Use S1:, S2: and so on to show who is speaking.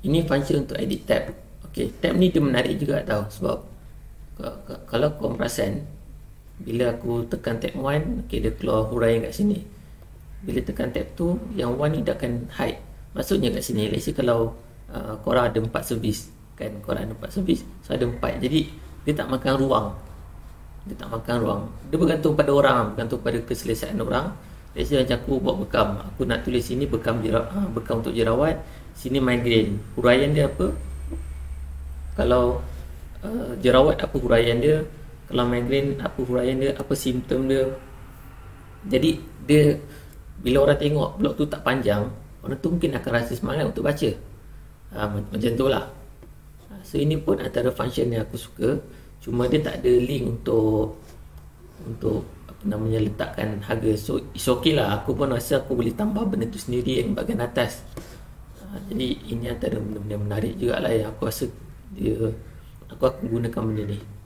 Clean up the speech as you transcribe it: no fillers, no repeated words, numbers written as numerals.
S1: Ini function untuk edit tab. Okey, tab ni dia menarik juga tau, sebab kalau kau perasan, bila aku tekan tab 1, okey, dia keluar huraian kat sini. Bila tekan tab tu, yang 1 ni dia akan hide. Maksudnya kat sini, let's say kalau korang ada 4 servis kan, korang ada 4 servis, so ada 4, jadi dia tak makan ruang. Dia bergantung pada orang, bergantung pada keselesaan orang. Let's say macam aku buat bekam, aku nak tulis sini bekam bekam untuk jerawat, sini migraine, huraian dia apa. Kalau jerawat apa huraian dia, kalau migraine apa huraian dia, apa simptom dia. Jadi dia, bila orang tengok blog tu tak panjang, orang tu mungkin akan rasa semangat untuk baca. Macam tu lah. So ini pun antara function yang aku suka. Cuma dia tak ada link untuk apa namanya, letakkan harga. So it's okay lah. Aku pun rasa aku boleh tambah benda tu sendiri yang bahagian atas. Jadi ini antara benda-benda menarik juga lah yang aku rasa aku akan gunakan benda ni.